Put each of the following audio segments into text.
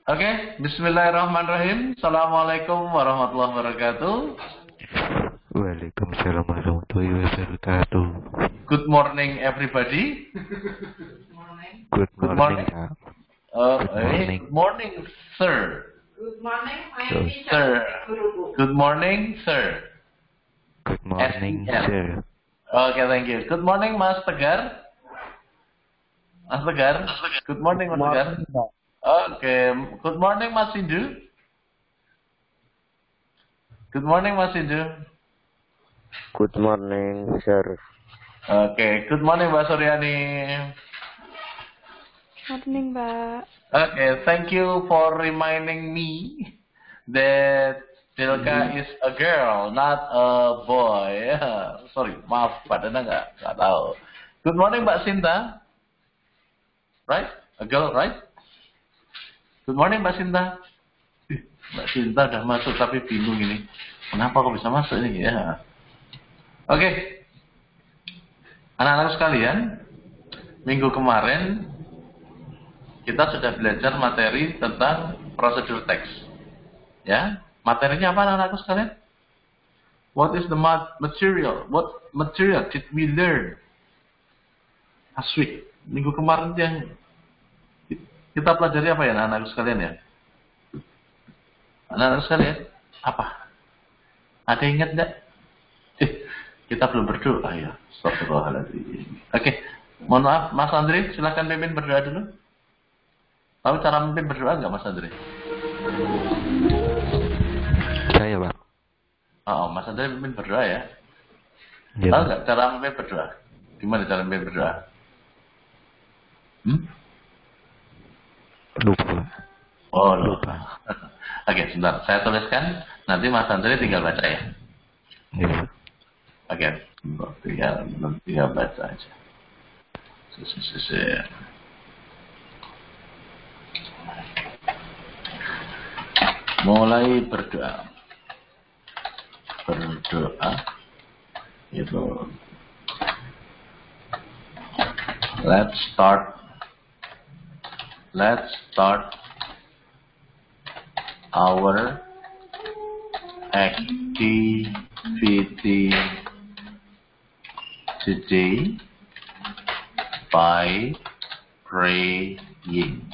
Oke, bismillahirrahmanirrahim. Assalamualaikum warahmatullahi wabarakatuh. Waalaikumsalam warahmatullahi wabarakatuh. Good morning everybody. Good Good morning, morning. Kak. morning. Good morning, sir. Good morning, my Sir. teacher. Sir. Guruku. Good morning, sir. Good morning, SEL. sir. Oke, thank you. Good morning, Mas Tegar. Mas Tegar. Good morning, Mas Tegar. Oke, good morning, Mas Sindu. Good morning, Mas Sindu. Good morning, sir. Oke, good morning, Mbak Suryani. Morning, Mbak. Okay, thank you for reminding me that Silka is a girl, not a boy. Sorry, maaf, Pak Dana nggak tahu. Good morning, Mbak Sinta. Right? A girl, right? Good morning, Mbak Sinta. Mbak Sinta udah masuk tapi bingung ini. Kenapa kok bisa masuk ini ya? Oke. Anak-anak sekalian, minggu kemarin kita sudah belajar materi tentang prosedur teks. Ya, materinya apa anak-anakku sekalian? What is the material? What material did we learn last week? Minggu kemarin yang kita pelajari apa ya anak-anakku sekalian ya? Anak-anak sekalian, apa? Ada yang ingat nggak? Kita belum berdoa ya. Astagfirullahaladzim. Oke, mohon maaf, Mas Andri, silakan pimpin berdoa dulu. Tahu cara memimpin berdoa nggak, Mas Andre? Saya, Pak. Oh, Mas Andre memimpin berdoa ya? Ya, Tahu Pak. nggak cara memimpin berdoa? Gimana cara memimpin berdoa? Lupa, Pak. Oh, lupa. Oke, sebentar. Saya tuliskan. Nanti Mas Andre tinggal baca ya. Ya, Pak. Oke, tinggal baca aja. Mulai berdoa. Berdoa itu. Let's start our activity today by praying.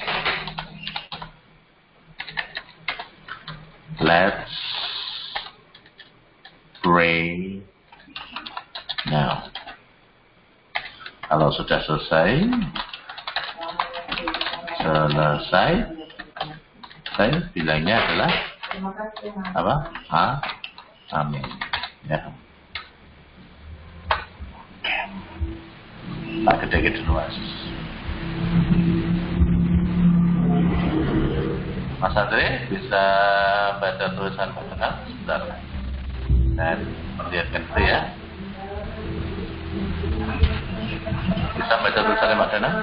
Let's pray now. Kalau sudah selesai, saya bilangnya adalah Terima kasih, Mas. apa? Amin. Ya. Tak gede-gede dulu, Mas. Mas Andre bisa baca tulisan bacaan sebentar. Dan perlihatkan itu ya. Bisa baca tulisannya Mbak Dana?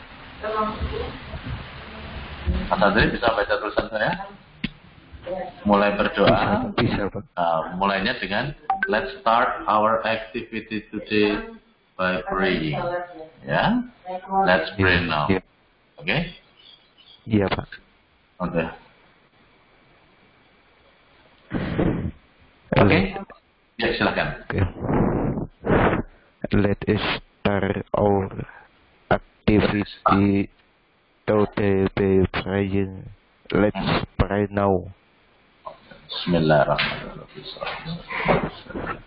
Mas Andre bisa baca tulisan saya? Mulai berdoa. Bisa, Pak. Mulainya dengan let's start our activity today by praying. Ya, let's pray now. Ya. Oke? Iya, Pak. Oke. Oke? Ya, silakan. Oke. Let us start our activity today by praying. Let's pray now. Bismillahirrahmanirrahim.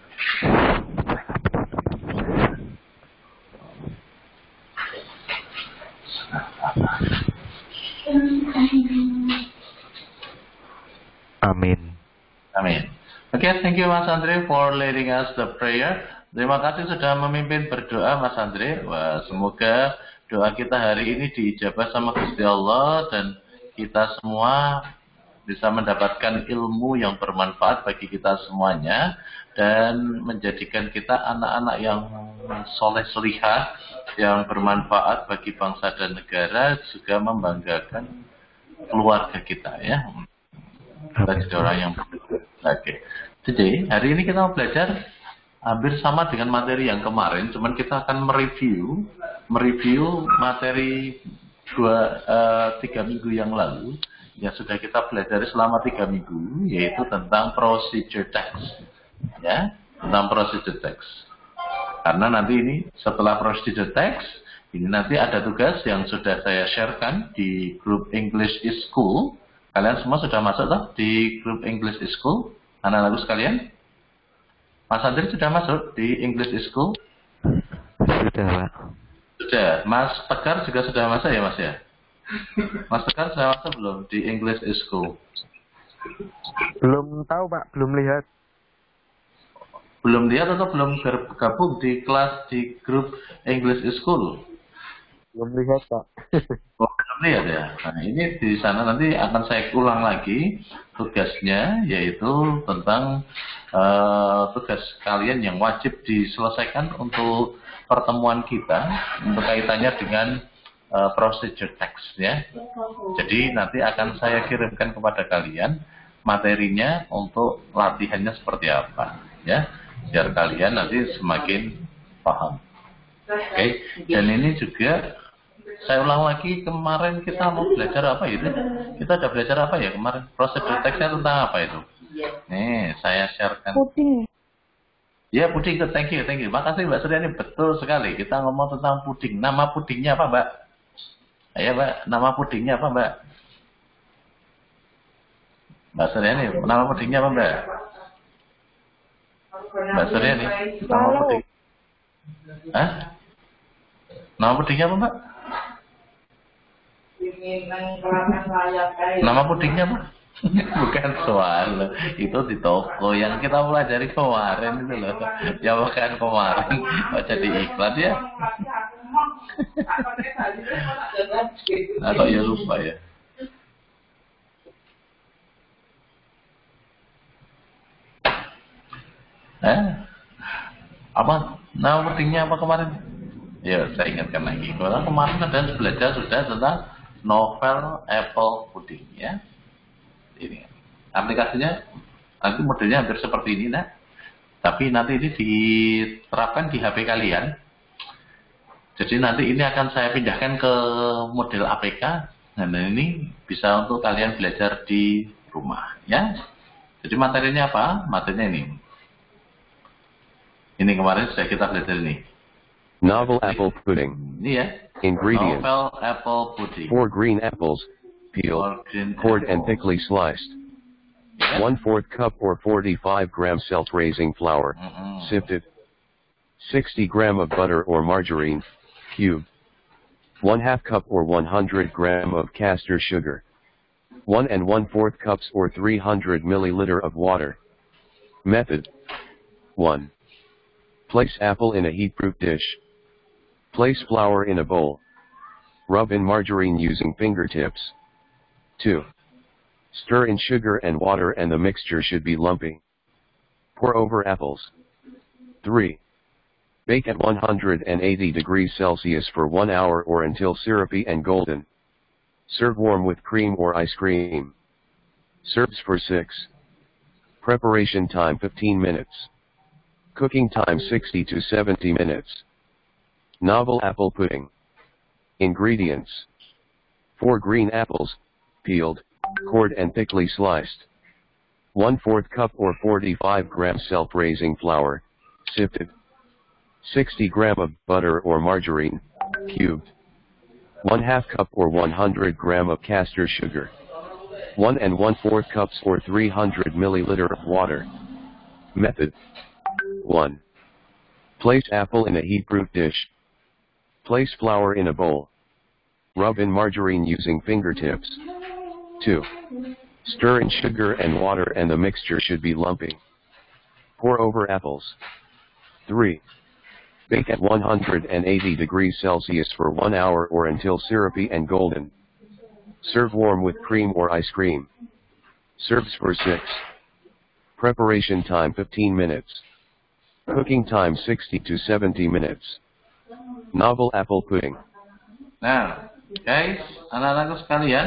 Amin. Amin. Oke, thank you Mas Andre for leading us the prayer. Terima kasih sudah memimpin berdoa Mas Andre. Wah, semoga doa kita hari ini diijabah sama Gusti Allah dan kita semua bisa mendapatkan ilmu yang bermanfaat bagi kita semuanya dan menjadikan kita anak-anak yang soleh solihah yang bermanfaat bagi bangsa dan negara, juga membanggakan keluarga kita ya. Kita jadi orang yang bersyukur. Oke. Jadi hari ini kita mau belajar hampir sama dengan materi yang kemarin, cuman kita akan mereview materi 3 minggu yang lalu, yang sudah kita pelajari selama 3 minggu, yaitu tentang procedure text. Ya, tentang procedure text. Karena nanti ini setelah procedure text, ini nanti ada tugas yang sudah saya sharekan di grup English is School. Kalian semua sudah masuk toh di grup English is School? Anak-anakku sekalian? Mas Andri sudah masuk di English is School? Sudah, Pak. Sudah. Mas Tegar juga sudah masuk ya, Mas ya? Mas Tegar sudah masuk belum di English is School? Belum tahu, Pak. Belum lihat. Belum lihat atau belum bergabung di kelas di grup English is School? Belum lihat, Pak. Oh, belum lihat ya. Nah, ini di sana nanti akan saya ulang lagi tugasnya, yaitu tentang tugas kalian yang wajib diselesaikan untuk pertemuan kita, untuk kaitannya dengan procedure text ya. Jadi nanti akan saya kirimkan kepada kalian materinya untuk latihannya seperti apa, ya, biar kalian nanti semakin paham. Oke, dan ini juga saya ulang lagi, kemarin kita mau belajar apa itu? Kita udah belajar apa ya kemarin? Prosedur teksnya tentang apa itu? Nih, saya sharekan. Puding. Ya, puding. Thank you. Makasih Mbak Suryani, betul sekali. Kita ngomong tentang puding. Nama pudingnya apa, Mbak? Ayo, Mbak. Nama pudingnya apa, Mbak? Mbak Suryani, nama pudingnya apa, Mbak? Mbak Suryani, nama puding. Hah? Nama pudingnya apa, Mbak? Nama pudingnya apa? Bukan soal, itu di toko yang kita pelajari kemarin itu loh. Ya bukan kemarin, kok jadi iklan ya? Atau ya lupa ya? Apa? Nama pudingnya apa kemarin? Ya, saya ingatkan lagi. Kalau kemarin ada belajar sudah tentang novel apple pudding, ya. Ini aplikasinya nanti modelnya hampir seperti ini, nah. Tapi nanti ini diterapkan di HP kalian. Jadi nanti ini akan saya pindahkan ke model APK. Nah, ini bisa untuk kalian belajar di rumah, ya. Jadi materinya apa? Materinya ini. Ini kemarin sudah kita belajar ini. Novel apple pudding. Yeah. Ingredients. Novel apple pudding. 4 green apples, peeled, cored and thickly sliced. Yeah. 1/4 cup or 45 gram self-raising flour, sifted. 60 gram of butter or margarine, cubed. 1/2 cup or 100 gram of castor sugar. 1 1/4 cups or 300 milliliter of water. Method. 1. Place apple in a heat-proof dish. Place flour in a bowl. Rub in margarine using fingertips. 2. Stir in sugar and water and the mixture should be lumpy. Pour over apples. 3. Bake at 180 degrees Celsius for 1 hour or until syrupy and golden. Serve warm with cream or ice cream. Serves for 6. Preparation time 15 minutes. Cooking time 60 to 70 minutes. Novel apple pudding. Ingredients. 4 green apples, peeled, cored and thickly sliced. 1/4 cup or 45 gram self-raising flour, sifted. 60 gram of butter or margarine, cubed. 1/2 cup or 100 gram of castor sugar. 1 1/4 cups or 300 milliliter of water. Method. 1. Place apple in a heat-proof dish. Place flour in a bowl. Rub in margarine using fingertips. 2. Stir in sugar and water and the mixture should be lumpy. Pour over apples. 3. Bake at 180 degrees Celsius for 1 hour or until syrupy and golden. Serve warm with cream or ice cream. Serves for 6. Preparation time 15 minutes. Cooking time 60 to 70 minutes. Novel apple pudding. Nah, guys, anak-anakku sekalian,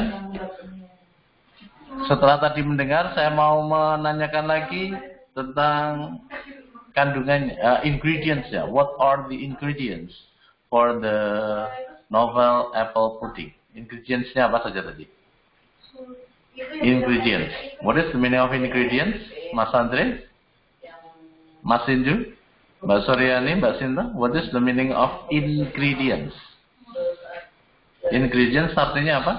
setelah tadi mendengar, saya mau menanyakan lagi tentang kandungan ingredients ya. What are the ingredients for the novel apple pudding? Ingredientsnya apa saja tadi? Ingredients. What is the meaning of ingredients? Mas Andre? Mas Indu? Mbak Suryani? Mbak Sinta? What is the meaning of ingredients? Ingredients artinya apa?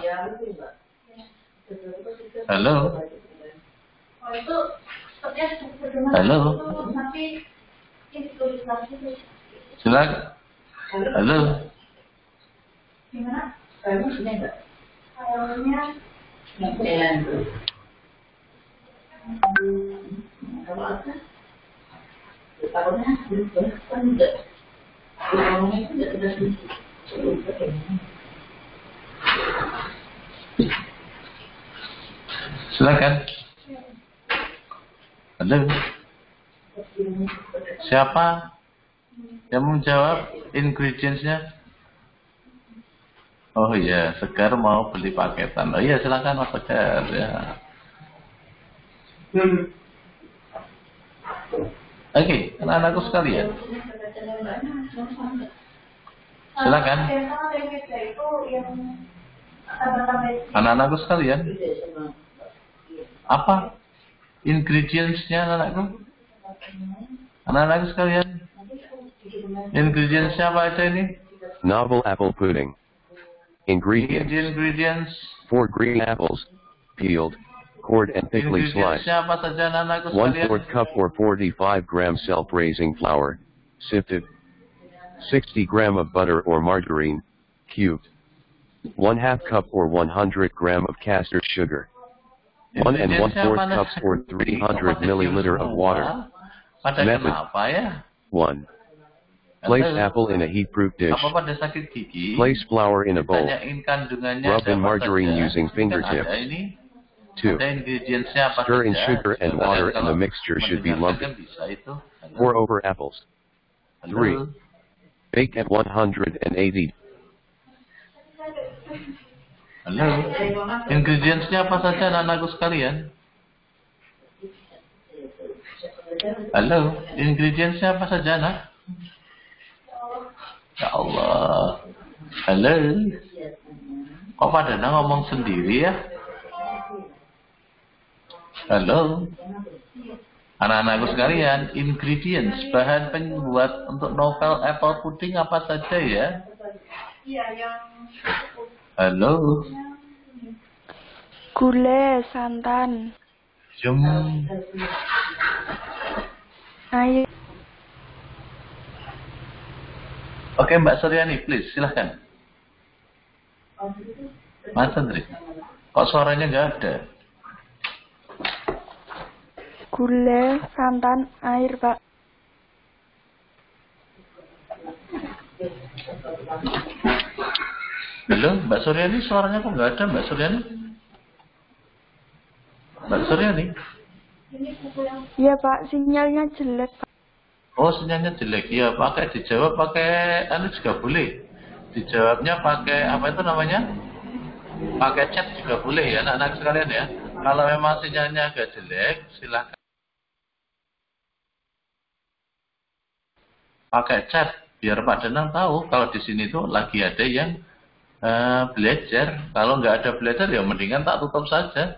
Halo? Halo? Silakan. Halo? Silakan. Halo. Siapa yang menjawab ingredients-nya? Oh iya, Segar mau beli paketan. Oh iya, silakan Mas Segar ya. Oke, anak-anakku sekalian. Silakan. Anak-anakku sekalian. Apa ingredients-nya anak-anakku? Anak-anakku sekalian. Ingredients-nya apa aja ini? Novel apple pudding. Ingredients. 4 green apples, peeled, cored and thickly sliced. 1/4 cup or 45 gram self-raising flour, sifted. 60 gram of butter or margarine, cubed. 1/2 cup or 100 gram of caster sugar. 1 1/4 cups or 300 milliliter of water. Method 1. Place apple in a heat-proof dish. Place flour in a bowl. Rub in margarine using fingertips. 2. Stir in sugar and water and the mixture should be lumpy. Pour over apples. 3. Bake at 180. Halo. Ingredients-nya apa saja anak-anakku sekalian? Halo. Ingredients-nya apa saja, Nak? Ya Allah. Halo. Kok pada ngomong sendiri ya? Halo. Anak-anakku sekalian, ingredients, bahan pembuat untuk novel apple pudding apa saja ya? Halo. Gula, santan. Jum. Air. Oke, Mbak Suryani, please, silahkan. Mas Andri, kok suaranya nggak ada? Gula, santan, air, Pak. Halo, Mbak Suryani, suaranya kok nggak ada, Mbak Suryani? Mbak Suryani? Iya, Pak, sinyalnya jelek, Pak. Oh, sinyalnya jelek. Ya, dijawab pakai anu juga boleh. Dijawabnya pakai apa itu namanya? Pakai chat juga boleh ya, anak-anak sekalian ya. Kalau memang sinyalnya agak jelek, silakan pakai chat biar Pak Danang tahu kalau di sini tuh lagi ada yang belajar. Kalau nggak ada belajar ya mendingan tak tutup saja.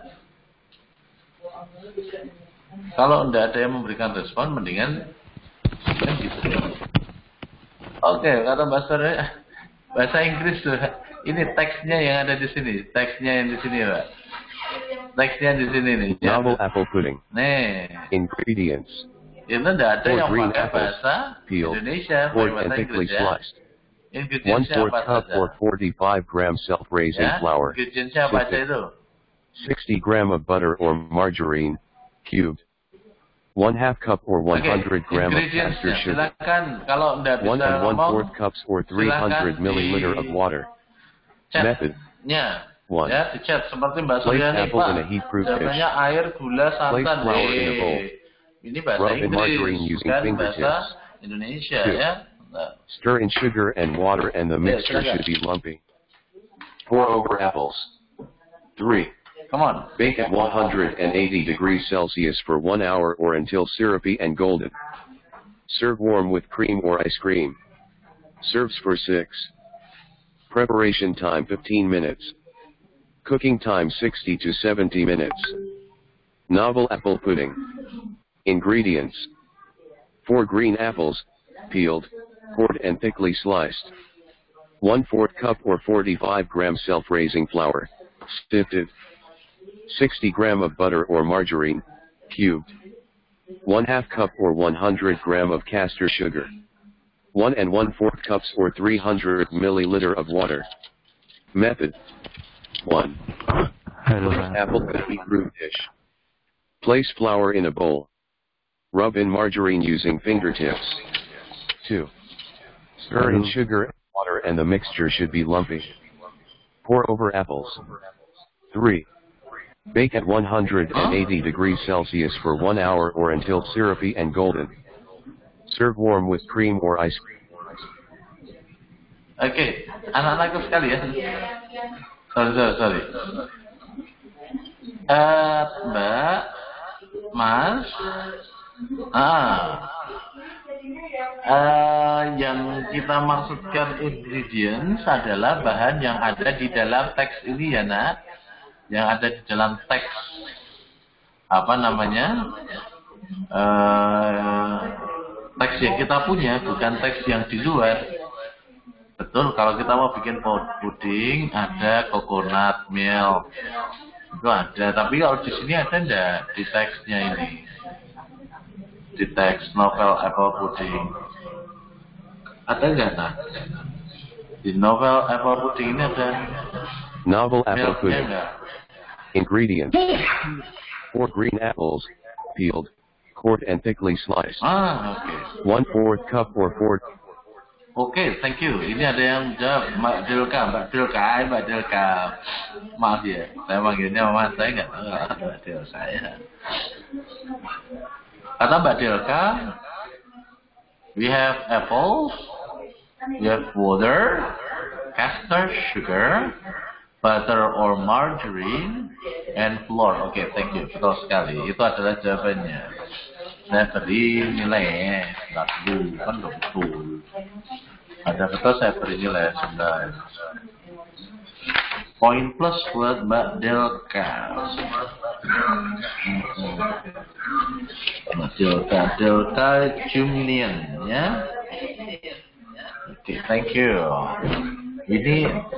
Kalau nggak ada yang memberikan respon, mendingan kan gitu. Oke, kata bahasa Inggris tuh. Ini teksnya yang ada di sini. Teksnya yang di sini, Pak. Teksnya di sini nih. Novel apple pudding. Nih. Ingredients. Itu nggak ada yang green pakai apples, bahasa peeled, Indonesia, cored pakai and bahasa thickly Inggris ya. sliced. Ingredientsnya 1/4 apa cup saja? or 45 gram self-raising Ya, flour, ingredientsnya apa aja itu? 60 gram of butter or margarine, cubed. 1/2 cup or 100 gram of caster sugar. Silakan, kalau nggak 1 bisa ngomong, 1/4 cups or 300 milliliter of water. Method chatnya 1. ya, di chat seperti Mbak Place Suryani, apple in a Pak. heat-proof dish. Jawabannya air, gula, Place santan. flour in a bowl. Ini bahasa Rub in margarine Inggris, using bukan fingertips. bahasa Indonesia 2. ya. Nah, Stir in sugar and water and the mixture silakan. should be lumpy. Pour over apples. 3. come on. Bake at 180 degrees Celsius for 1 hour or until syrupy and golden. Serve warm with cream or ice cream. Serves for 6. Preparation time 15 minutes. Cooking time 60 to 70 minutes. Novel apple pudding. Ingredients. 4 green apples, peeled, cored and thickly sliced. 1/4 cup or 45 gram self-raising flour, sifted. 60 gram of butter or margarine, cubed. 1/2 cup or 100 gram of castor sugar. 1 1/4 cups or 300 milliliter of water. Method. 1. Halo Place Pak. apple in a heat-proof dish. Place flour in a bowl. Rub in margarine using fingertips. 2. Stir in sugar and water and the mixture should be lumpy. Pour over apples. 3. Bake at 180 degrees Celsius for 1 hour or until syrupy and golden. Serve warm with cream or ice cream. Oke, anak-anakku sekalian. Sorry. Mbak, Mas, yang kita maksudkan ingredients adalah bahan yang ada di dalam teks ini ya nak, yang ada di dalam teks teks yang kita punya, bukan teks yang di luar. Betul, kalau kita mau bikin puding ada coconut milk itu ada, tapi kalau di sini ada enggak di teksnya ini, di teks novel apple pudding ada enggak nak? Di novel apple pudding ini ada Novel apple milknya pudding. enggak? Ingredients. 4 green apples, peeled, cored and thickly sliced. Oke. 1/4 cup or 4. Oke, thank you. Ini ada yang jawab, Mbak Delka. Maaf ya, saya manggilnya Mama, saya nggak tahu Mbak Delka saya. Kata Mbak Delka, we have apples, we have water, castor sugar, butter or margarine, and flour. Oke, thank you. Betul sekali. Itu adalah jawabannya. Saya beri nilai ya. Kan betul. Ada betul saya beri nilai 9. Poin plus buat Mbak Delka. Mbak Delka Jumnian ya. Oke, thank you. Ini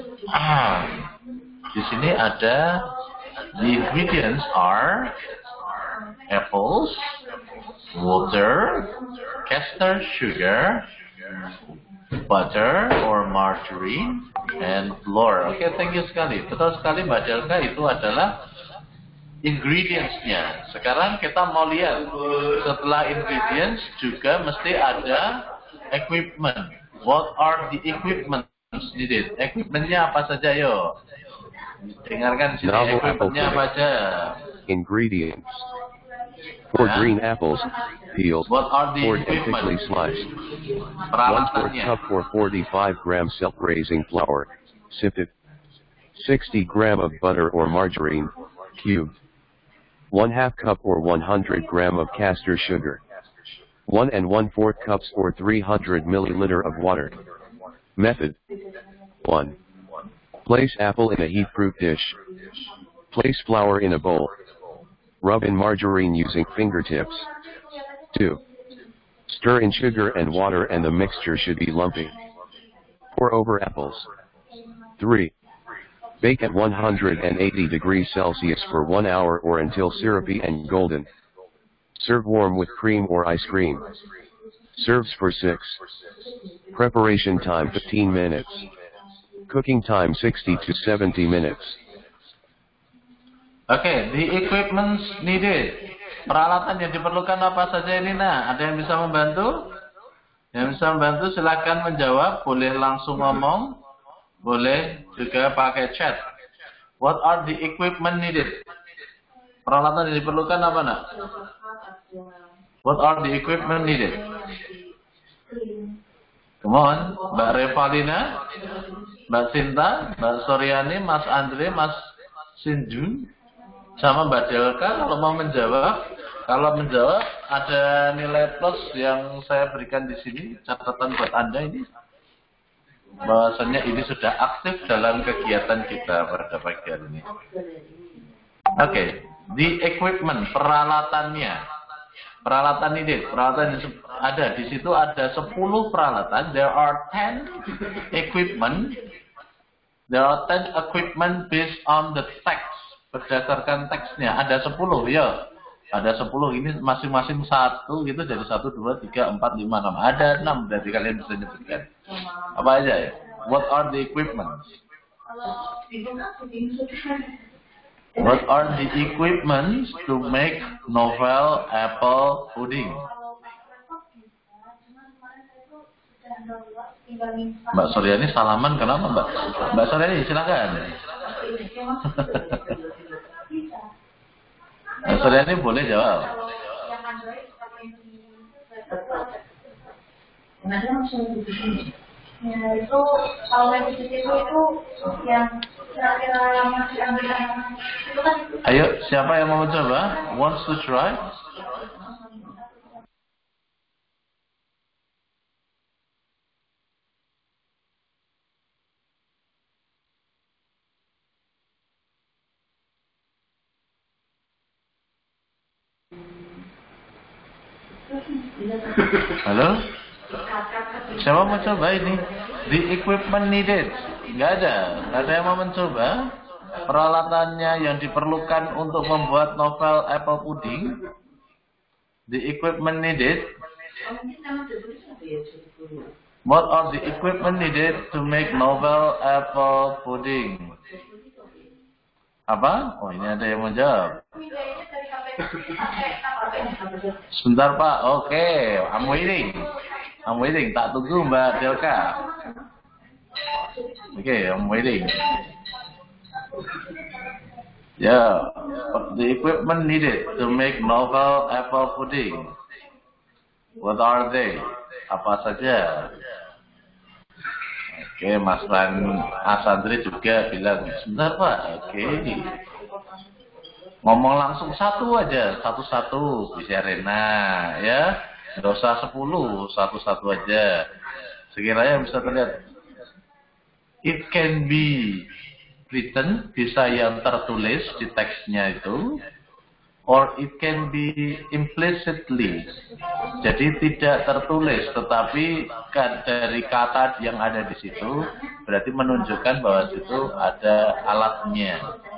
di sini ada the ingredients are apples, water, castor sugar, butter or margarine, and flour. Oke, thank you sekali. Betul sekali Mbak Delka, itu adalah ingredients-nya. Sekarang kita mau lihat, setelah ingredients juga mesti ada equipment. What are the equipment needed? Equipment-nya apa saja yo? Dengarkan sini, equipment-nya apa aja? Ingredients. 4 green apples, peeled, What are the cored and equipment? thickly sliced. 1/4 Peralatannya. cup or 45 gram self-raising flour, sifted. 60 gram of butter or margarine, cubed. 1/2 cup or 100 gram of castor sugar. 1 1/4 cups or 300 milliliter of water. Method. 1. Place apple in a heat-proof dish. Place flour in a bowl. Rub in margarine using fingertips. 2. Stir in sugar and water and the mixture should be lumpy. Pour over apples. 3. Bake at 180 degrees Celsius for 1 hour or until syrupy and golden. Serve warm with cream or ice cream. Serves for 6. Preparation time 15 minutes. Cooking time 60 to 70 minutes. Oke, the equipment needed. Peralatan yang diperlukan apa saja ini nak? Ada yang bisa membantu? Yang bisa membantu silakan menjawab. Boleh langsung ngomong, boleh juga pakai chat. What are the equipment needed? Peralatan yang diperlukan apa nak? What are the equipment needed? Come on, Mbak Revalina, Mbak Sinta, Mbak Soryani, Mas Andre, Mas Sinjun, sama Mbak Delka kalau mau menjawab. Kalau menjawab ada nilai plus yang saya berikan di sini, catatan buat Anda ini. bahwasannya ini sudah aktif dalam kegiatan kita pada pagi hari ini. Oke, the equipment, peralatannya. Peralatan ini, peralatan ada di situ ada 10 peralatan. There are 10 equipment. There are 10 equipment based on the text. Berdasarkan teksnya ada 10 ya. Ada 10 ini masing-masing satu gitu jadi 1, 2, 3, 4, 5, 6. Ada 6 dari kalian bisa nyebutkan. Apa aja ya? What are the equipments? What are the equipments to make novel apple pudding? Mbak Suryani salaman kenapa Mbak? Mbak Suryani silakan. Mbak Suryani boleh jawab. Ya, itu kalau yang di situ itu yang kira-kira masih ambil itu kan. Ayo, siapa yang mau mencoba? Wants to try? Halo? Siapa mau coba ini? The equipment needed. Nggak ada yang mau mencoba. Peralatannya yang diperlukan untuk membuat novel apple pudding. The equipment needed. What are the equipment needed to make novel apple pudding? Apa? Oh, ini ada yang mau jawab. Sebentar Pak. Oke, I'm waiting. Tak tunggu Mbak Delka. Oke, I'm waiting. Yeah, the equipment needed to make novel apple pudding. What are they? Apa saja? Oke, Mas Asandri juga bilang sebentar Pak. Oke. Ngomong langsung satu aja, satu-satu bisa Rena, ya. Nggak usah 10, satu-satu aja. Sekiranya bisa terlihat. It can be written, bisa yang tertulis di teksnya itu, or it can be implicitly. Jadi tidak tertulis, tetapi dari kata yang ada di situ, berarti menunjukkan bahwa situ ada alatnya.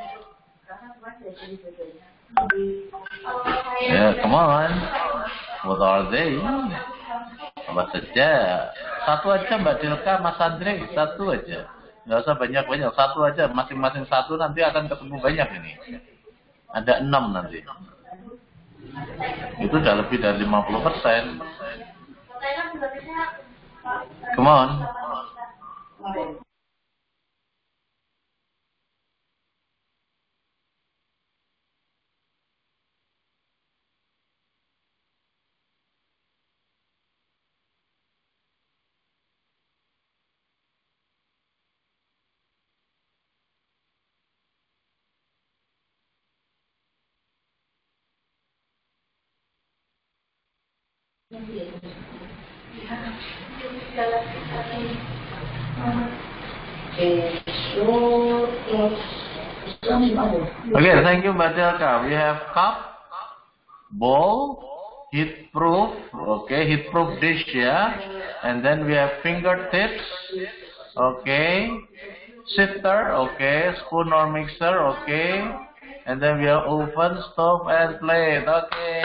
Ya, come on. What are they? Apa saja? Satu aja Mbak Delka, Mas Andre, satu aja. Nggak usah banyak-banyak, satu aja. Masing-masing satu nanti akan ketemu banyak ini. Ada 6 nanti. Itu udah lebih dari 50%. Come on. Okay, thank you Mbak Delka. We have cup, bowl, heat proof, okay, heat proof dish, yeah, and then we have fingertips, okay, sifter, okay, spoon or mixer, okay, and then we have oven, stove, and plate, okay.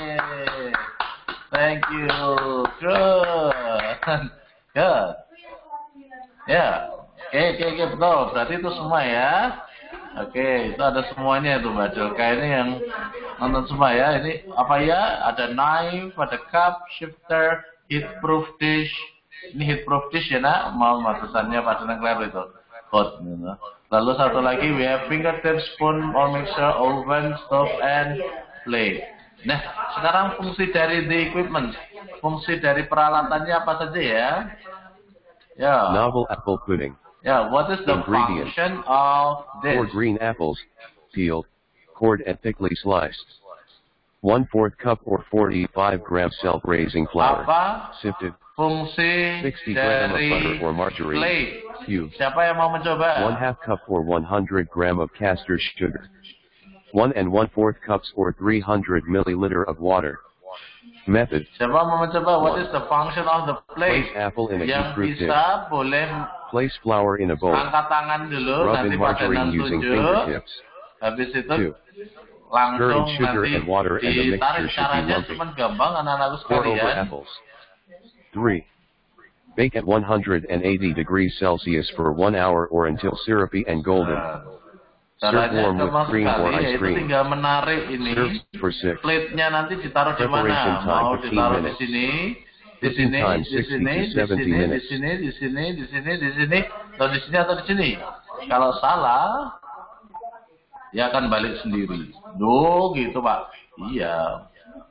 Thank you. Good. Good. Ya. Oke, betul. Berarti itu semua ya. Oke, itu ada semuanya itu Mbak Delka. Ini yang nonton semua ya. Ini apa ya? Ada knife, ada cup, shifter, heat proof dish. Ini heat proof dish ya nak. Mau tulisannya pada nengkler itu. Hot. Lalu satu lagi, we have fingertip, spoon or mixer, oven, stove, and plate. Nah, sekarang fungsi dari the equipment, fungsi dari peralatannya apa saja ya? Ya. Novel apple pudding. Ya, what is the function of this? 4 green apples, peeled, cored and thickly sliced. 1/4 cup or 45 grams self-raising flour, Apa? sifted. fungsi 60 gram of dari butter or margarine, plate. cube. Siapa yang mau mencoba? 1/2 cup or 100 gram of castor sugar. 1 1/4 cups or 300 milliliter of water. Method. Siapa mau mencoba? What is the function of the plate? Place apple in a Yang deep-fruit dish. bisa boleh Place flour in a bowl. angkat tangan dulu, Rub nanti in Pak margarine Denan using tunjuk. fingertips. Habis itu 2. Stir langsung in sugar nanti and water and the ditarik. mixture should be Caranya lumpy. cuma gampang anak-anakku Pour over sekalian. apples. 3. Bake at 180 degrees Celsius for 1 hour or until syrupy and golden. Serve Caranya warm with gampang cream or sekali, ice yaitu cream. tinggal menarik ini. Serve for 6. Plate-nya nanti ditaruh di Preparation mana? time Mau 15 ditaruh di minutes. sini, di Cooking sini, time di 60 sini, to di 70 sini, di minutes. sini, di sini, di sini, di sini, atau di sini atau di sini. Kalau salah, ya akan balik sendiri. Duh, gitu Pak. Iya.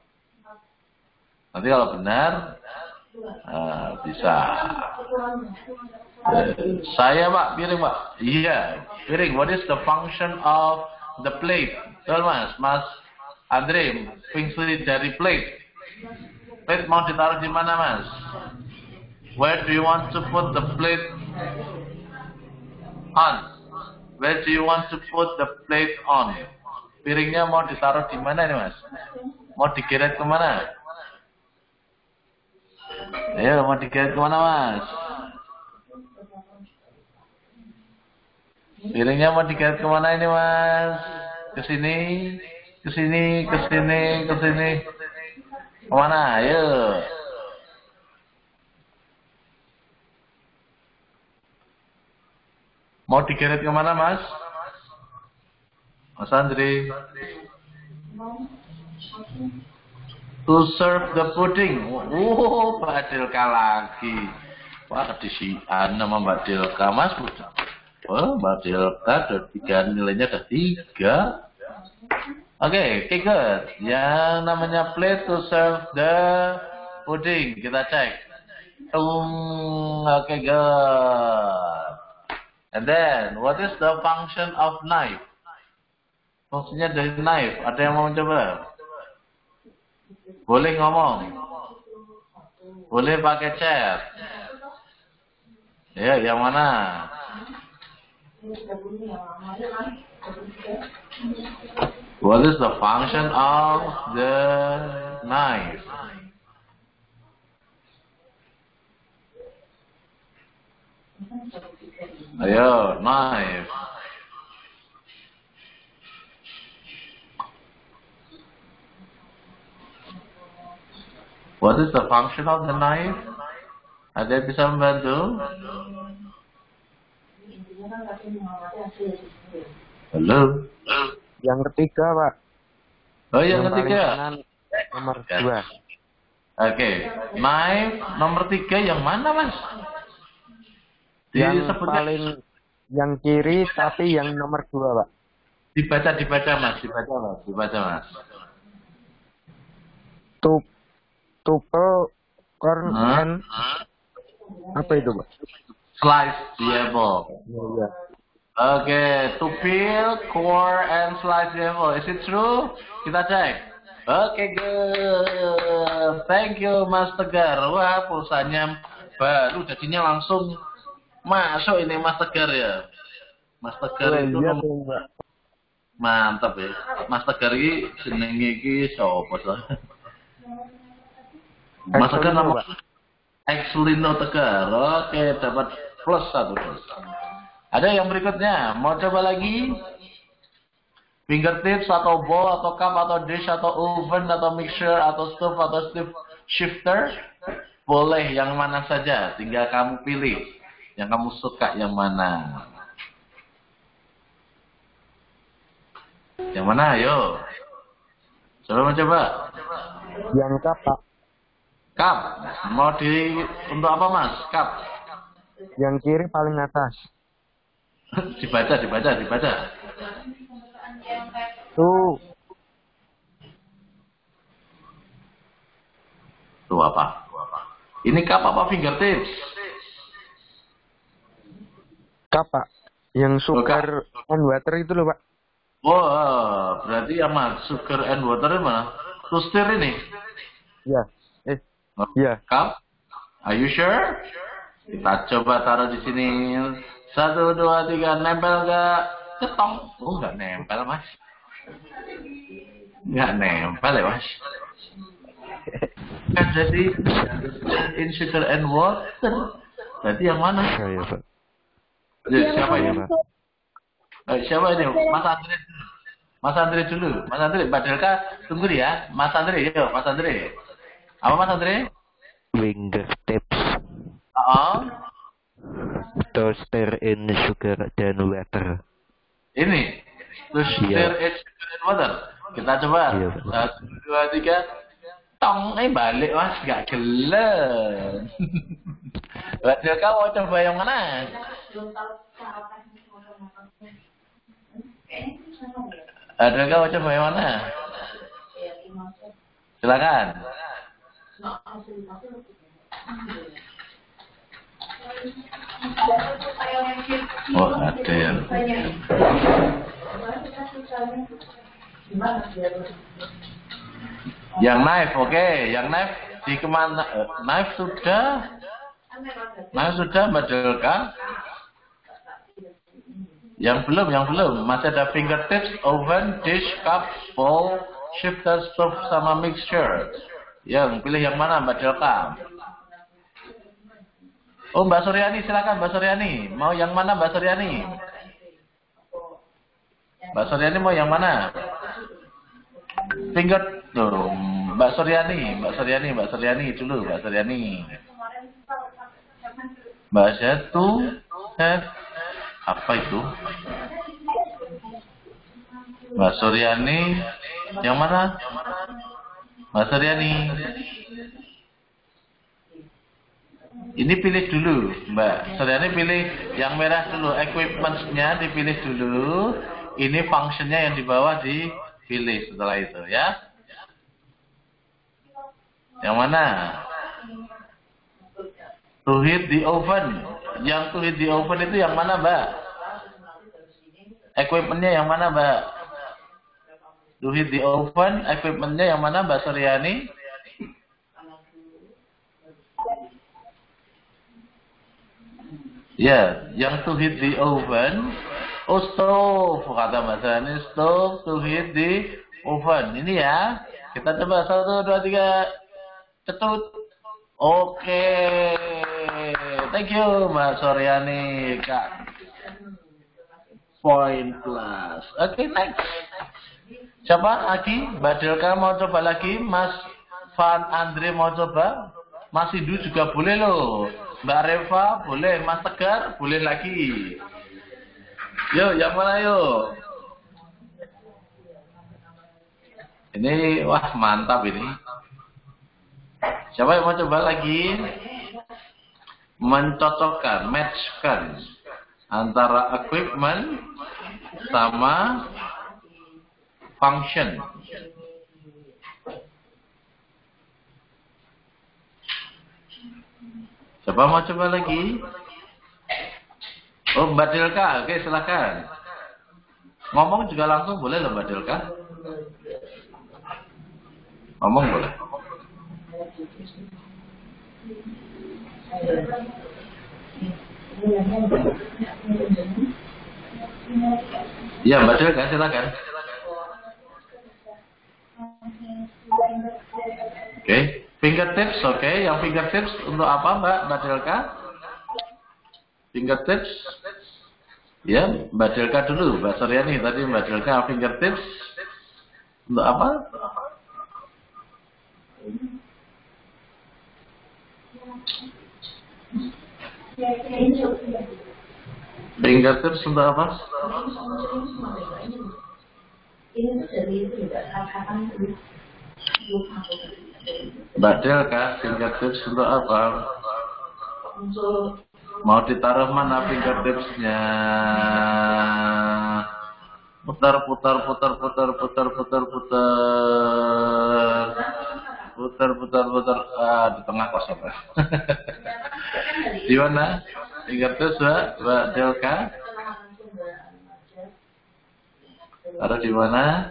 Nanti kalau benar, bisa. Saya Pak, piring Pak. Iya, piring. What is the function of the plate? Betul Mas Andre, fungsi dari plate. Plate mau ditaruh di mana Mas? Where do you want to put the plate on? Where do you want to put the plate on? Piringnya mau ditaruh di mana nih Mas? Mau digeret kemana? Ayo, mau digeret kemana Mas? Piringnya mau digeret kemana ini Mas? Ke sini, ke sini, ke sini, ke sini. Kemana? Ayo. Mau digeret kemana Mas? Mas Andri. To serve the pudding. Mbak Dilka lagi. Wah, kedisian nama Mbak Dilka Mas. Oh, Mbak Dilka ada 3, nilainya ada 3. Oke, good. Yang namanya plate to serve the pudding. Kita cek. Oke, good. And then, what is the function of knife? Fungsinya dari knife. Ada yang mau mencoba? Boleh ngomong. Boleh pakai chat. Ya, yang mana? What is the function of the knife? Ayo, knife. What is the function of the knife? Ada yang bisa membantu? Halo? Yang ketiga, Pak. Oh, yang ketiga. Nomor 2. Oke. Knife nomor 3 yang mana, Mas? Yang Disebutkan. paling yang kiri tapi yang nomor 2, Pak. Dibaca Mas. Tuple corn and apa itu, Pak? Slice the apple. Iya. Oke, to peel, core, and slice the apple. Is it true? Kita cek. Oke, good. Thank you, Mas Tegar. Wah, pulsanya baru, jadinya langsung masuk ini Mas Tegar ya. Mas Tegar itu mantap ya. Mas Tegar ini jenenge iki sapa to? Mas Tegar nama Exlino Tegar. Oke, dapat plus 1 terus. Ada yang berikutnya, mau coba lagi? Fingertips atau bowl atau cup atau dish atau oven atau mixer atau stove atau stove shifter? Boleh yang mana saja, tinggal kamu pilih. Yang kamu suka yang mana? Yang mana? Ayo. Coba mencoba. Yang cup, Pak. Cup. Mau untuk apa Mas? Cup. Yang kiri paling atas. dibaca. Tuh apa? Ini cup apa fingertips? Cup, Pak. Yang sugar and water itu loh, Pak. Oh, berarti yang Mas sugar and water mana? Tustir ini? Iya. Iya. Cup. Are you sure? Kita coba taruh di sini. 1, 2, 3, nempel gak? Ketong. Oh, nggak nempel, Mas. Nggak nempel ya, Mas. Kan jadi in sugar and water. Berarti yang mana? Saya, Pak. Siapa ini, Pak? Siapa ini? Mas Andre. Mas Andre dulu. Mas Andre, Mbak Delka tunggu ya. Mas Andre, yuk, Mas Andre. Apa Mas Andre? Fingertips. To stir in sugar dan water. Ini. To stir in sugar and water. Kita coba. 1, 2, 3. Tong, balik Mas, gak gelem. Mbak Delka mau coba yang mana? Ada kau coba yang mana? Silakan. Oh, ada. Yang knife, oke. Yang knife di kemana? Knife sudah. Knife sudah, Mbak Delka. Yang belum. Masih ada fingertips, oven, dish, cup, bowl, shifter, stove, sama mixture. Yang pilih yang mana, Mbak Delka? Oh, Mbak Suryani, silakan Mbak Suryani. Mau yang mana, Mbak Suryani? Mbak Suryani mau yang mana? Finger, tuh, Mbak Suryani dulu, Mbak Suryani. Mbak Setu, apa itu? Mbak Suryani, yang mana? Mbak Suryani. Ini pilih dulu, Mbak Suryani pilih yang merah dulu. Equipment-nya dipilih dulu. Ini function-nya yang di bawah dipilih setelah itu, ya. Yang mana? To heat the oven. Yang to heat the oven itu yang mana, Mbak? Equipment-nya yang mana, Mbak? To heat the oven, equipment-nya yang mana, Mbak Suryani? Ya, yang to heat the oven. Oh, stove, kata Mbak Suryani. Stove to heat the oven. Ini ya. Kita coba 1, 2, 3. Cetut. Oke. Thank you, Mbak Suryani. Kak. Point plus. Oke, next. Siapa lagi? Mbak Delka mau coba lagi? Mas Van Andre mau coba? Mas Indu juga boleh loh. Mbak Reva boleh. Mas Tegar boleh lagi. Yuk, yang mana yuk? Ini, wah mantap ini. Siapa yang mau coba lagi? Mencocokkan, matchkan antara equipment sama function. Siapa mau coba lagi? Oh, Mbak Delka, oke silakan. Ngomong juga langsung boleh loh, Mbak Delka. Ngomong boleh. Ya, Mbak Delka silakan. Oke, fingertips, oke. Yang fingertips untuk apa, Mbak Delka? Fingertips. Ya, Mbak Delka dulu, Mbak Suryani tadi Mbak Delka fingertips untuk apa? Fingertips untuk apa? Mbak Delka, fingertips untuk apa? Mau ditaruh mana fingertipsnya? Putar. Ah, di tengah kosong. Di mana? Fingertips, Mbak Delka? Taruh di mana?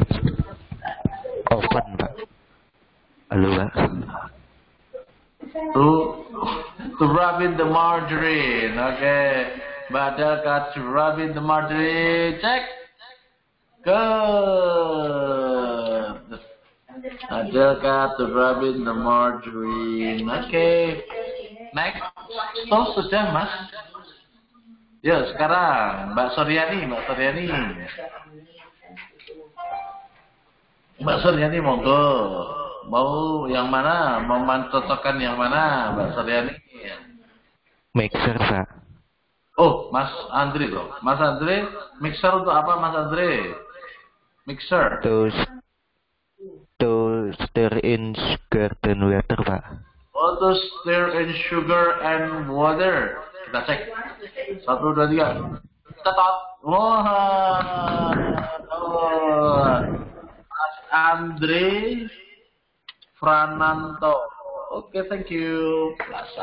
Oven, Pak. Halo, Pak. To rub in the margarine. Okay. Mbak Delka to rub in the margarine. Check. Good. Delka to rub in the margarine. Okay. Next. Oh, sudah, Mas. Ya, sekarang Mbak Suryani. Mbak Suryani, monggo. Mau yang mana? Mau mencocokkan yang mana, Mbak Suryani? Mixer, Pak. Oh, Mas Andre loh. Mas Andre, mixer untuk apa, Mas Andre? Mixer. To stir in sugar and water, Pak. Oh, to stir in sugar and water. Kita cek. 1, 2, 3. Tetap. Wah. Mas Andre Frananto. Oke, thank you. Plus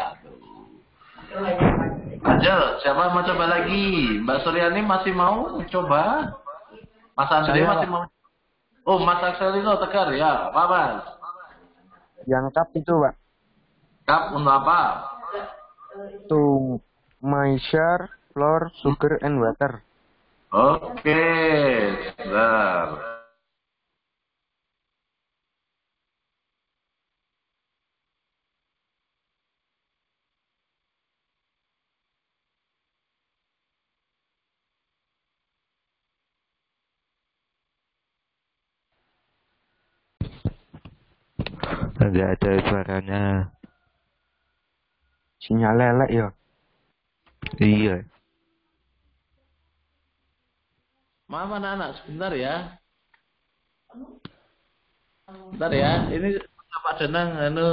1. Lanjut, siapa mau coba lagi? Mbak Suryani masih mau coba? Mas Andre masih mau? Oh, Mas Akselino Tegar ya, apa Mas? Yang cup itu, Pak. Cup untuk apa? To measure flour, sugar, and water. Oke, sebentar. Enggak ada suaranya. Sinyal lelek ya. Iya. Maaf anak-anak, sebentar ya. Bentar ya, ini Pak Danang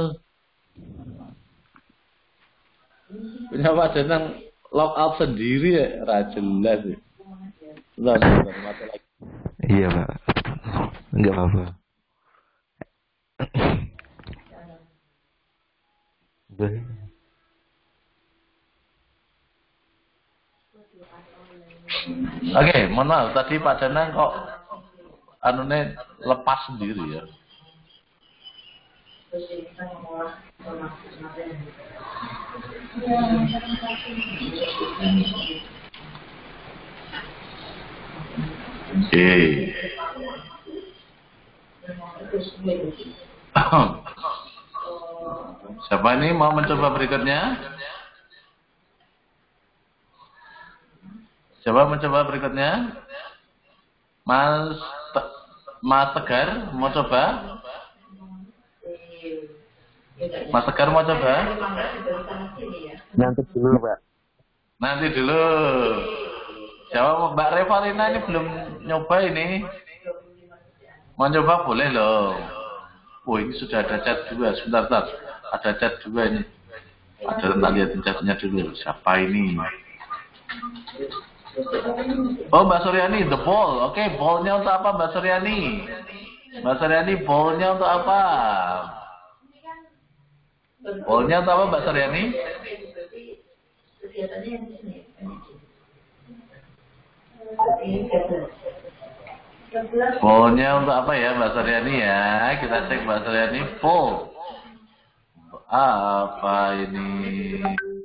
punya Pak Danang log out sendiri ya, jelas ya. Bentar, mati lagi. Iya, Pak. Enggak apa-apa. Oke, mohon maaf tadi Pak Danang kok lepas sendiri ya. Oke. Siapa ini mau mencoba berikutnya? Coba mencoba berikutnya. Mas Tegar mau coba? Mas Tegar mau coba? Nanti dulu, Pak. Nanti dulu. Siapa Mbak Revalina ini belum nyoba ini? Mau coba boleh loh. Oh, ini sudah ada chat 2. Sebentar. Ada chat 2 ini. Ada, kita lihat chatnya dulu. Siapa ini? Oh, Mbak Suryani, the ball. Oke, ballnya untuk apa, Mbak Suryani? Mbak Suryani, ballnya untuk apa? Ballnya untuk apa, Mbak Suryani? Ballnya untuk apa ya, Mbak Suryani ya? Kita cek Mbak Suryani, ball. Apa ini?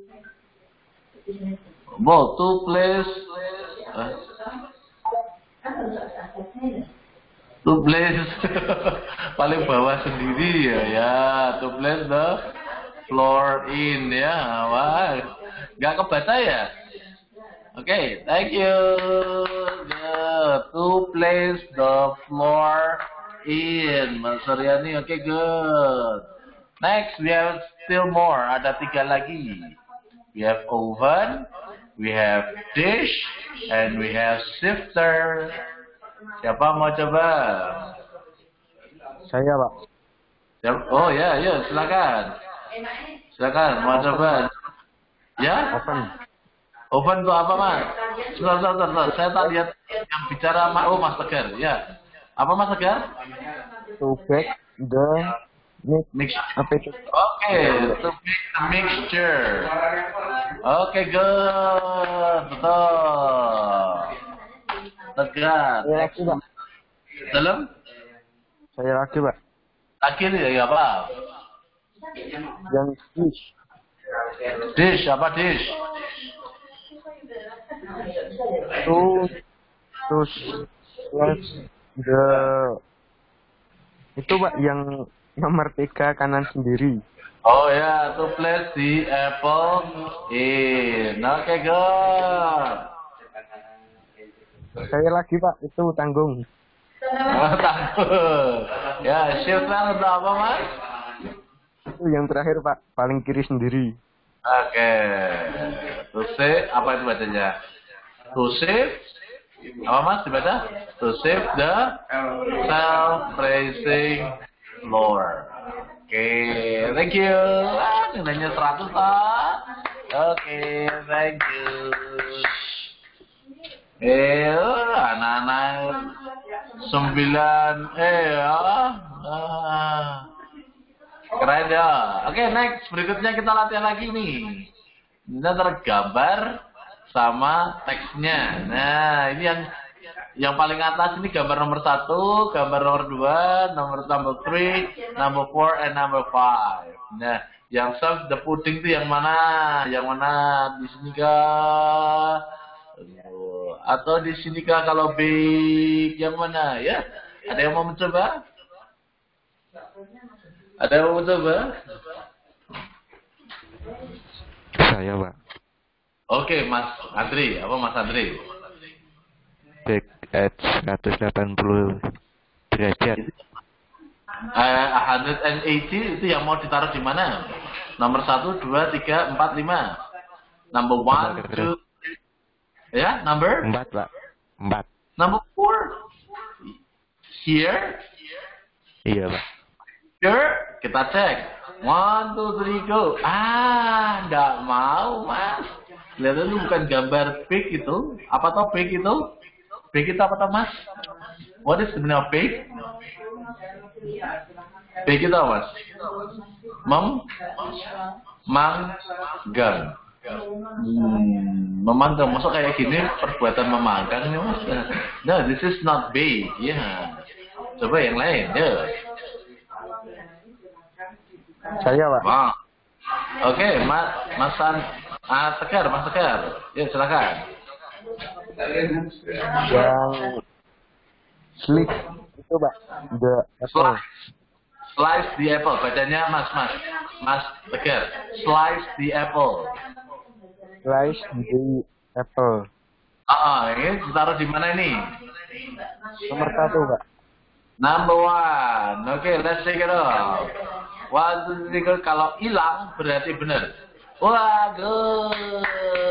Ball, to place. To place. Paling bawah sendiri ya. To place the floor in ya. Wah, nggak kebaca ya? Oke, thank you. Good. To place the floor in, Mas Suryani. Oke, good. Next, we have still more. Ada 3 lagi. We have oven, we have dish, and we have sifter. Siapa mau coba? Saya, Pak. Oh ya, silakan. Silakan, mau coba? Ya? Oven untuk apa, Mas? Sebentar. Saya tak lihat yang bicara Mas Tegar. Ya. Apa Mas Tegar? To bake the mix. Apa itu? Oke, to make the mixture. Oke, good. Betul. Tegar. Saya lagi, Pak. Dalam? Saya lagi, Pak. Lagi ya, apa? Yang dish. Dish, apa dish? To slash the itu Pak yang nomor 3 kanan sendiri. Oh ya, to place the apple in. Oke, good. Saya lagi Pak, itu tanggung. Oh, tangguh. Ya, shift lah untuk apa, Mas? Itu yang terakhir Pak, paling kiri sendiri. Oke. To save, apa itu bacanya? To save, apa Mas dibaca? To save the self-raising floor. Oke, thank you. Nilainya 100 Pak. Oke, thank you. Anak-anak 9 keren ya. Oke, next. Berikutnya kita latihan lagi nih. Ini tergambar sama teksnya. Nah, ini yang paling atas ini gambar nomor 1, gambar nomor 2, number 3, number 4, and number 5. Nah, yang serve the pudding itu yang mana? Yang mana? Di sini kah? Atau di sini kah kalau bake? Yang mana? Ya, ada yang mau mencoba? Ada yang mau mencoba? Saya Pak. Oke, Mas Andri. Apa Mas Andri? Back at 180 derajat. 180 itu yang mau ditaruh di mana? Nomor 1, 2, 3, 4, 5. Number 1, 2, ya, number? 4 Pak. 4. Number 4. Here? Iya Pak. Here? Kita cek. 1, 2, 3, go. Nggak mau, Mas. Lihat itu bukan gambar pig itu. Apa toh pig itu? Pig itu apa toh, Mas? What is the meaning of pig? Pig itu apa, Mas? Memanggang. Memanggang. Masuk kayak gini perbuatan memanggang nih, Mas. No, this is not big. Ya. Yeah. Coba yang lain. Yeah. Saya Pak. Oke, Mas Tegar, Mas Tegar. Ya, silakan. Yang slice itu Pak, the apple. Slice the apple. Bacanya Mas Tegar. Slice the apple. Slice the apple. Ini ditaruh di mana ini? Nomor 1 Pak. Number 1. Oke, let's take it off. 1, 2, 3. Kalau hilang berarti benar. Wah, good.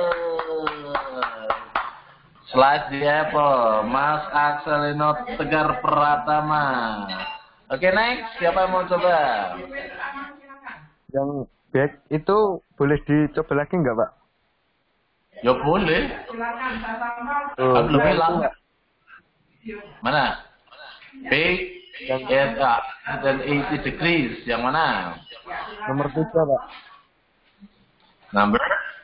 Slice the apple. Mas Akselino Tegar Pratama. Oke, next. Siapa yang mau coba? Yang back itu boleh dicoba lagi nggak Pak? Ya boleh. Oh, Belum ya, hilang. itu, Pak. Mana? Bake at 80 degrees. Yang mana? Nomor 3 Pak. Number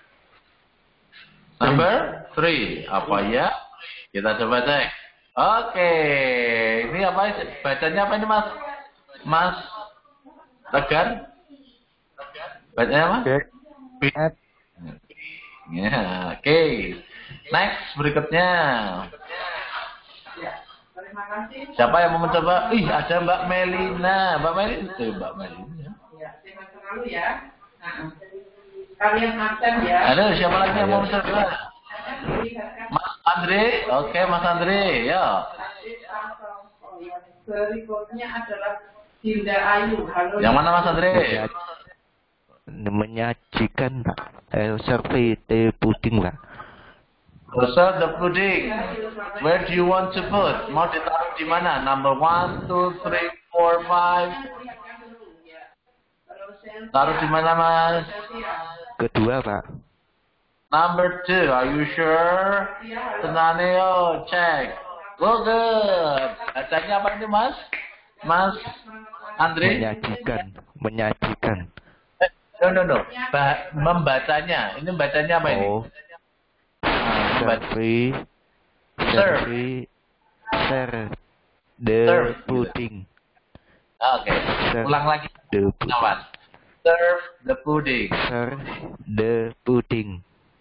3. Apa ya? Kita coba cek. Oke. Ini apa? Bacanya apa ini, Mas? Mas Tegar? Bacanya apa? Back at. Ya, oke. Next, berikutnya. Siapa yang mau mencoba? Ada Mbak Melina. Mbak Melina. Kalian absen ya. Ada siapa lagi yang mau mencoba? Mas Andre. Oke, Mas Andre. Ya. Berikutnya adalah Dinda Ayu. Halo. Yang mana Mas Andre? Menyajikan Pak. Survei the pudding Pak. Serve the pudding. Where do you want to put? Mau ditaruh di mana? Number 1, 2, 3, 4, 5. Taruh di mana, Mas? Kedua Pak. Number 2. Are you sure? Tenaneo, check. Oh, good. Bacanya apa ini, Mas? Mas Andre? Menyajikan. No. Membacanya. Ini bacanya apa ini? Serve the pudding. Oke. Ulang lagi. The Awas. Serve the pudding. Serve the pudding.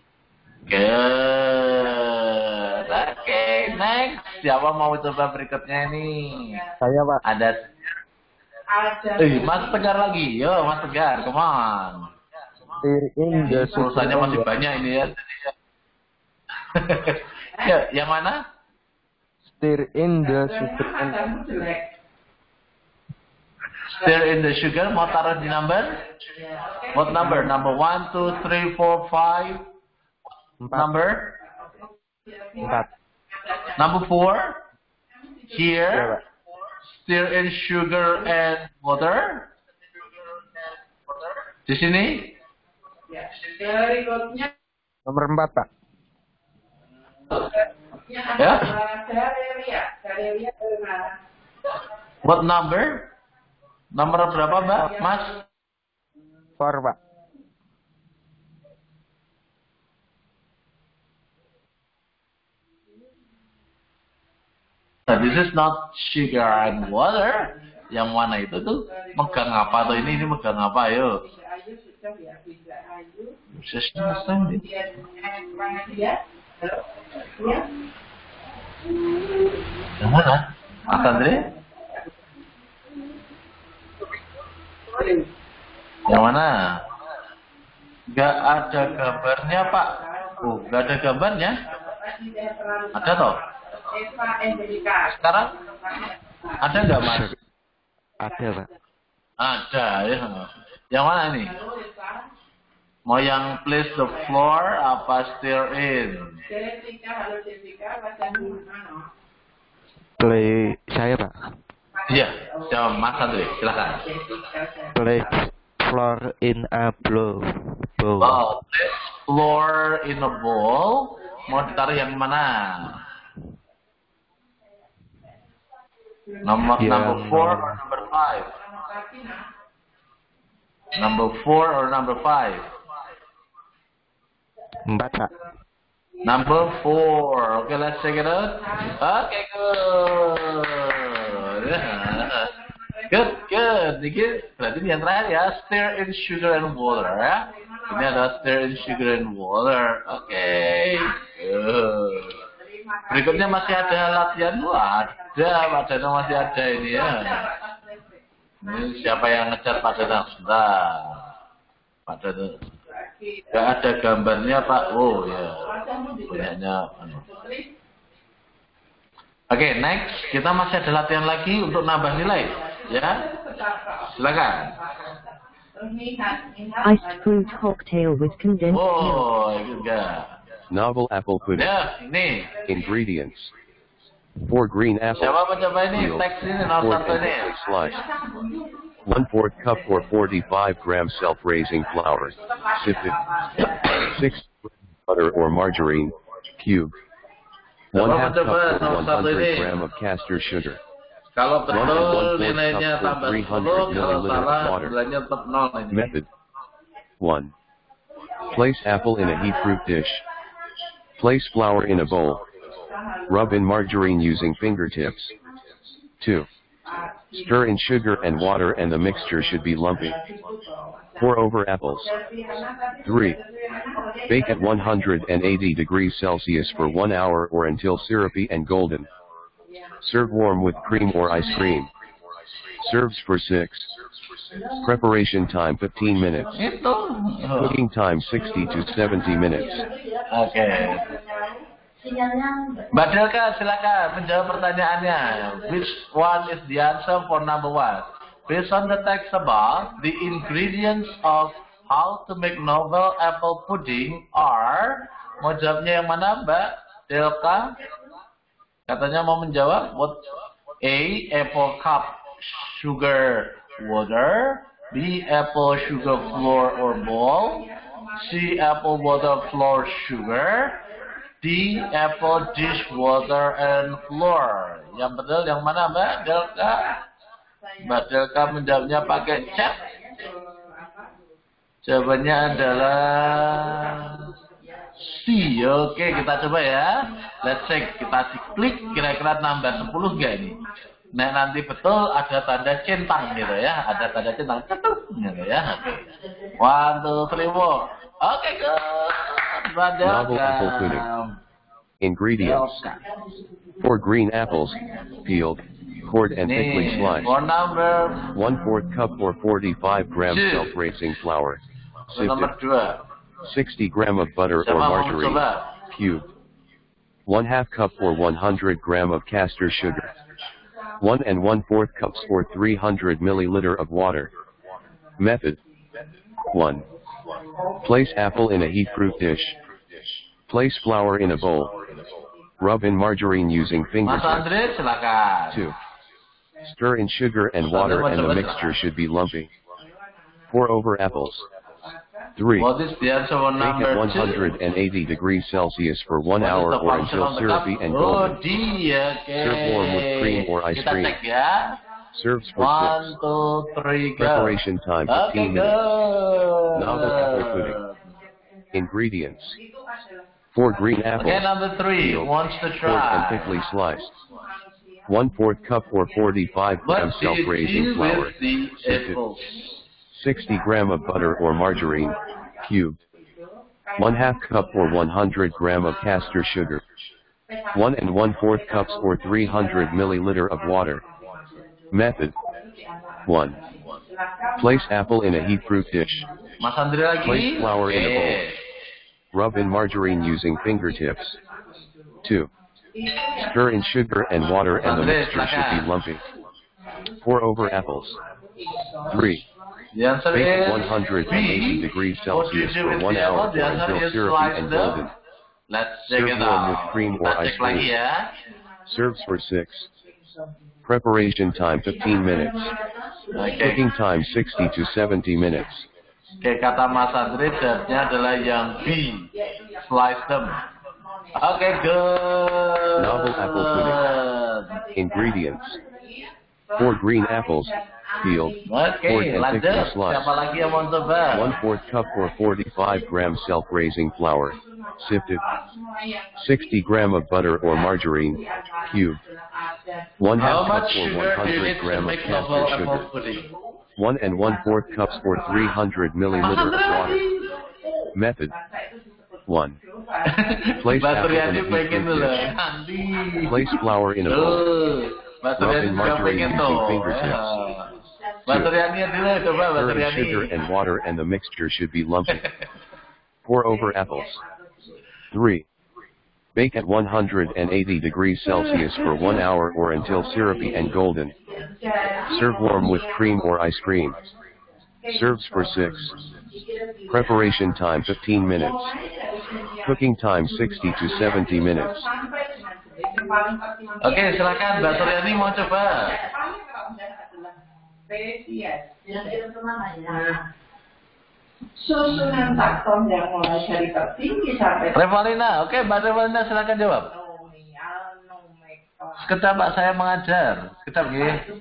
Good. Oke, next. Siapa mau coba berikutnya ini? Saya, Pak. Ada. Mas Tegar lagi. Yo, Mas Tegar, come on. Steer in the Pulsanya masih banyak ini ya. Ya, yang mana? Steer in the sugar and Stir in the sugar. Mau taruh di number? What number? Number 1, 2, 3, 4, 5. 4. Number? 4. Number 4. Ya, Here. Pak. Stir in sugar and water. Di sini. Berikutnya Nomor 4, Pak. Ya. What number? Nomor berapa, Mbak? Mas? 4, Pak. Nah, this is not sugar and water. Yang mana itu tuh? Megang apa tuh ini? Ini megang apa? Ayo. Just understand it. Yang mana? Mas Andre? Yang mana? Gak ada gambarnya, Pak. Oh, gak ada gambarnya. Ada toh? Sekarang ada nggak, Mas? Ada, Pak. Ada ya. Yang mana ini? Mau yang place the floor apa stir in? Play saya, Pak. Iya, jawab Mas Andre, silakan. Play floor in a bowl. Oh, place floor in a bowl. Mau ditaruh yang mana? Number 4 or number 5? Number 4 or number 5? 4, Pak. Number 4. Okay, let's check it out. Okay, good. Good. Berarti ini yang terakhir ya. Stir in sugar and water ya. Ini adalah stir in sugar and water. Okay. Good. Berikutnya masih ada latihan. Wah, ada. Pak Danang masih ada ini ya. Ini siapa yang ngecat Pak Danang? Sebentar. Pak Danang. Gak ada gambarnya, Pak. Oh ya. Punyanya. Oke, next. Kita masih ada latihan lagi untuk nambah nilai. Ya. Silakan. Iced fruit cocktail with condensed milk. Oh, juga. Novel apple pudding. Ya, ini. Ingredients. 4 green apples. Siapa mencoba ini? peeled, Teks ini nomor poured 1 and ini. thinly sliced. 1/4 cup or 45 gram self-raising flour, sifted. 6 butter or margarine, cubed. 1/2 cup or 100 gram of castor sugar. Kalau 1 and betul 1/4 nilainya cup or tambah 10, 300 kalau milliliters salah water. nilainya tetap 0 ini. Method 1. Place apple in a heat proof dish. Place flour in a bowl. Rub in margarine using fingertips. 2. Stir in sugar and water and the mixture should be lumpy. Pour over apples. 3. Bake at 180 degrees Celsius for 1 hour or until syrupy and golden. Serve warm with cream or ice cream. Serves for 6. Preparation time 15 minutes. Itu. Cooking time 60 to 70 minutes. Oke. Mbak Delka, silakan menjawab pertanyaannya. Which one is the answer for number 1? Based on the text above, the ingredients of how to make novel apple pudding are. Mau jawabnya yang mana, Mbak Delka? Katanya mau menjawab. What? A. Apple cup sugar water. B. Apple sugar flour or bowl. C. Apple water flour sugar. D. Apple dish water and flour. Yang betul yang mana, Mbak Delka? Mbak Delka menjawabnya pakai chat. Jawabannya adalah C. Oke, kita coba ya. Let's check. Kita klik kira-kira nambah 10 nggak ini? Nah, nanti betul ada tanda centang gitu ya. Ada tanda centang. Cetuk gitu ya. Oke. 1, 2, 3, 4. Oke, good. Novel apple pudding. Ingredients. 4 green apples, peeled, cored and thickly sliced. For number 1/4 cup or 45 grams self-raising flour, nomor sifted. 2. 60 gram of butter or Siapa mau margarine, mencoba? cubed. 1/2 cup or 100 gram of castor sugar. 1 1/4 cups or 300 milliliter of water. Method. 1. Place apple in a heat proof dish. Place flour in a bowl. Rub in margarine using Mas fingertips. Andre, silakan. 2. Stir in sugar and water and the mixture should be lumpy. Pour over apples. 3. What is the answer for Bake number at 2? 180 degrees Celsius for 1 What is hour the or function until of the syrupy cup? and Oh, golden. dia. Okay. Serve warm with cream or ice Kita cream. cek ya. Serves for 1, 6. 2, 3, go. Preparation time Okay, 15 minutes. go. Novel apple pudding. Ingredients. 4 green apples, Okay, number 3 peeled, wants to cored and try. thickly sliced. 1/4 cup or 45 grams What do you self-raising do flour, with the sifted. apples? 60 gram of butter or margarine, cubed. 1/2 cup or 100 gram of castor sugar. 1 1/4 cups or 300 milliliter of water. Method. 1. Place apple in a heat-proof dish. Mas Andre lagi. Place flour in a bowl. Okay. Rub in margarine using fingertips. 2. Stir in sugar and water and the mixture should be lumpy. Pour over apples. 3. The answer Bake is at 180 degrees Celsius for 1 hour or until syrupy and golden. Let's check Serve it warm out. with cream or Kita ice cek lagi cream. ya. Serves for 6. Preparation time 15 minutes. Oke. Cooking time 60 to 70 minutes. Oke, kata Mas Andre jawabnya adalah yang B. Slice them. Oke, good. Novel apple pudding. Ingredients. 4 green apples, peeled, Oke, cored and thickly lanjut. sliced. Siapa lagi yang mau coba? 1/4 cup or 45 grams self-raising flour, sifted. 60 gram of butter or margarine, cubed. 1/2 How cup much or sugar do you 100 need to gram of make novel castor apple sugar. pudding? 1 1/4 cups or 300 milliliter of water. Method. 1. Place Mbak apple in Triani a pengen heat dulu. dish. Nanti. Place flour in a bowl. Mbak Rub Triani in juga margarine pengen using tuh. fingertips. Mbak 2. Triani dulu, coba Mbak Stir in Triani. sugar and water and the mixture should be lumpy. Pour over apples. 3. Bake at 180 degrees Celsius for 1 hour or until syrupy and golden. Serve warm with cream or ice cream. Serves for 6. Preparation time 15 minutes. Cooking time 60 to 70 minutes. Oke, silakan Mbak Triani mau coba. Susunan takton yang mulai dari tertinggi sampai Revalina, oke Mbak Revalina silakan jawab. Sekedar Mbak saya mengajar. Sekedar begini.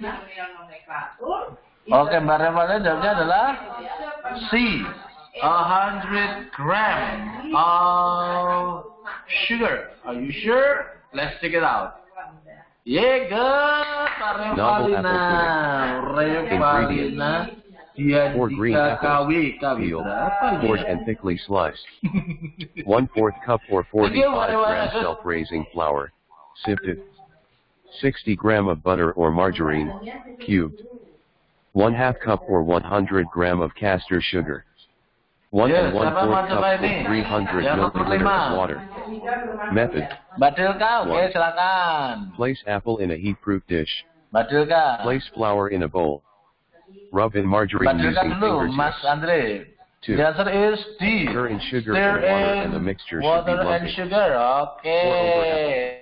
Oke, Mbak Revalina jawabnya adalah C. 100 gram of sugar. Are you sure? Let's check it out. Yeah, good. Mbak Revalina. Revalina. Dia 4 green apples, peeled, cored berapa and thickly sliced. 1/4 cup or 45 grams self-raising flour, sifted. 60 gram of butter or margarine, cubed. 1/2 cup or 100 gram of castor sugar. 1 Yes, 1/4 cup or ini? 300 Yang milliliter kelima. of water. Method. Mbak Dilka, oke 1. silakan. Place apple in a heat-proof dish. Mbak Dilka. Place flour in a bowl. Rub in margarine Mbak Dilka using dulu, Mas fingertips. Andre. 2. The answer is D. Stir in sugar Stir and water in and the mixture should be water and lumpy. sugar. Oke. Pour over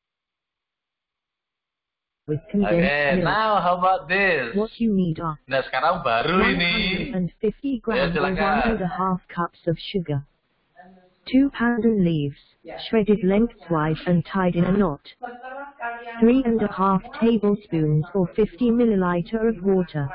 with condensed Oke, milk. now how about this? What you need are Nah, sekarang baru ini. 150 grams or silakan. 1.5 cups of sugar. 2 pandan leaves, shredded lengthwise and tied in a knot. 3.5 tablespoons or 50 milliliter of water.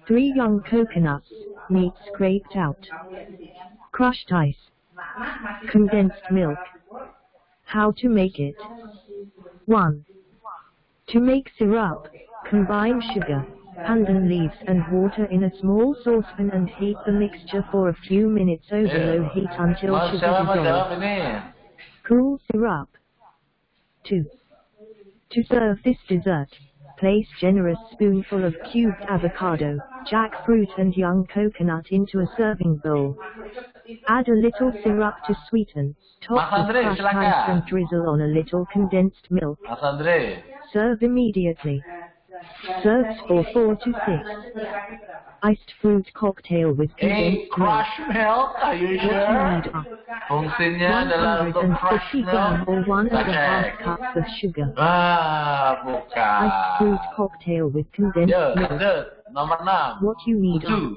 3 young coconuts, meat scraped out. Crushed ice. Condensed milk. How to make it. 1. To make syrup, combine sugar, pandan leaves and water in a small saucepan and heat the mixture for a few minutes over low heat until sugar dissolves. Cool syrup. 2. To serve this dessert, place generous spoonful of cubed avocado, jackfruit and young coconut into a serving bowl. Add a little syrup to sweeten, top with crushed ice and drizzle on a little condensed milk. Serve immediately. Serves for 4 to 6. Iced fruit cocktail with condensed crushed milk, are you sure? Fungsinya adalah untuk crushed 150 gram or 1.5 cups of sugar. Iced fruit cocktail with condensed milk. Nomor 6. What you need are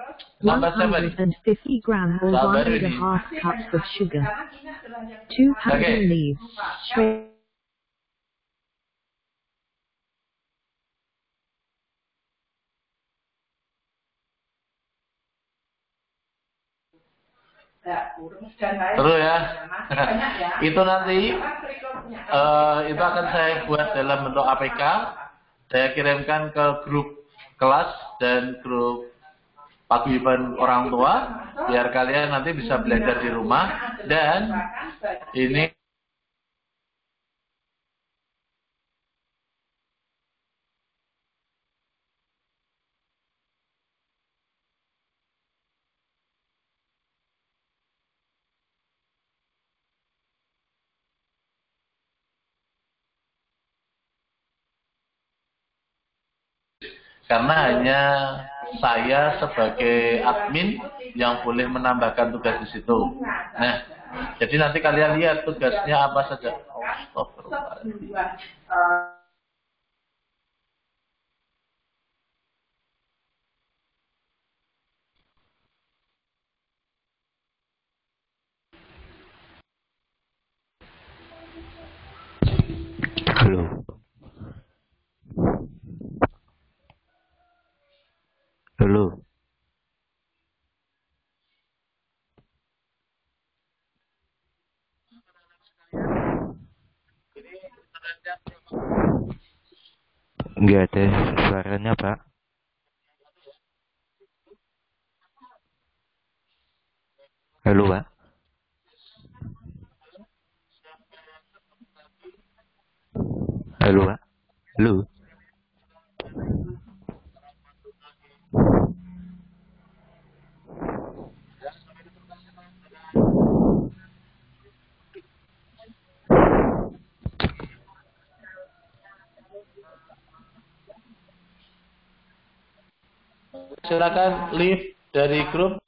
150 gram or 1.5 cups of sugar. 2 pandan leaves, shredded. Terus ya, itu nanti itu akan saya buat dalam bentuk APK, saya kirimkan ke grup kelas dan grup paguyuban orang tua, biar kalian nanti bisa belajar di rumah. Dan ini karena hanya saya sebagai admin yang boleh menambahkan tugas di situ. Nah, jadi nanti kalian lihat tugasnya apa saja. Oh, Halo. Halo. Enggak ada suaranya, Pak. Halo, Pak. Halo, Pak. Halo. silakan leave dari grup.